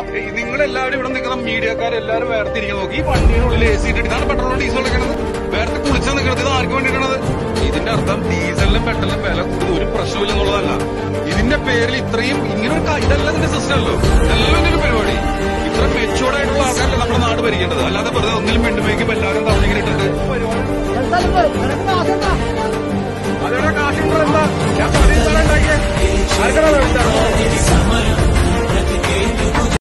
നിങ്ങളെല്ലാവരും ഇവിടെ നിൽക്കുന്ന മീഡിയക്കാരെല്ലാരും വേർതിരിക്കാൻ നോക്കി. ഈ വണ്ടിയുടെ AC ഇട്ടിട്ട് ഇതാണ് പെട്രോളും ഡീസലും എടുക്കണത്. വേർത്ത് കുളിച്ചാൽ നിൽക്കുന്നത് ഇത് ആർക്ക് വേണ്ടിയിട്ടാണത്? ഇതിന്റെ അർത്ഥം ഡീസലിനും പെട്രോളിനും വില കൂടുതൽ ഒരു പ്രശ്നമില്ലെന്നുള്ളതല്ല. ഇതിന്റെ പേരിൽ ഇത്രയും ഇങ്ങനൊരു ഇതല്ല ഇതിന്റെ സിസ്റ്റം അല്ലോ.